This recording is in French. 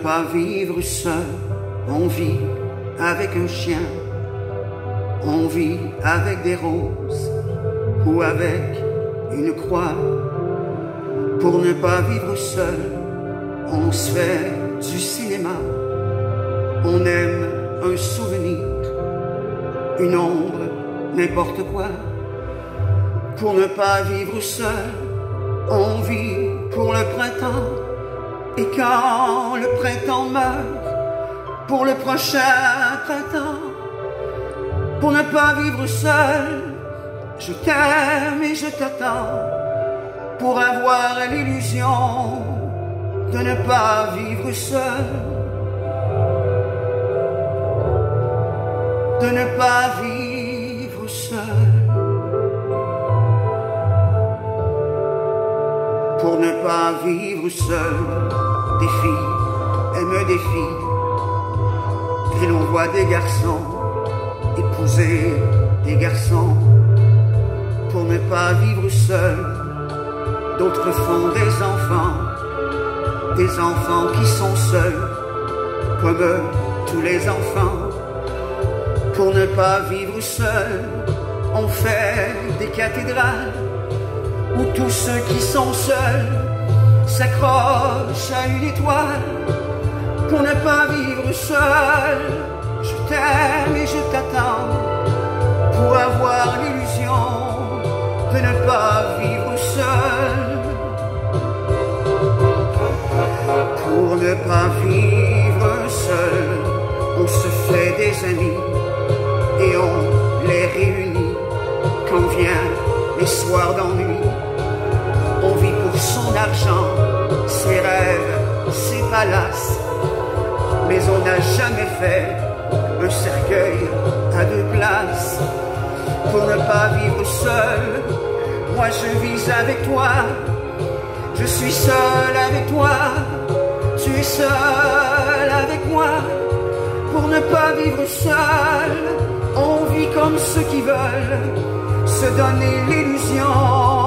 pas vivre seul, on vit avec un chien, on vit avec des roses ou avec une croix. Pour ne pas vivre seul, on se fait du cinéma, on aime un souvenir, une ombre, n'importe quoi. Pour ne pas vivre seul, on vit pour le printemps. Et quand le printemps meurt, pour le prochain printemps. Pour ne pas vivre seul, je t'aime et je t'attends. Pour avoir l'illusion de ne pas vivre seul. De ne pas vivre seul. Pour ne pas vivre seul, des filles aiment des filles. Et l'on voit des garçons épouser des garçons. Pour ne pas vivre seul, d'autres font des enfants qui sont seuls, comme tous les enfants. Pour ne pas vivre seul, on fait des cathédrales, où tous ceux qui sont seuls s'accrochent à une étoile. Pour ne pas vivre seul, je t'aime et je t'attends. Pour avoir l'illusion de ne pas vivre seul. Pour ne pas vivre seul, on se fait des amis et on les réunit quand viennent les soirs d'ennui. On vit pour son argent, ses rêves, ses palaces, mais on n'a jamais fait un cercueil à deux places. Pour ne pas vivre seul, moi je vis avec toi. Je suis seul avec toi, tu es seul avec moi. Pour ne pas vivre seul, on vit comme ceux qui veulent se donner l'illusion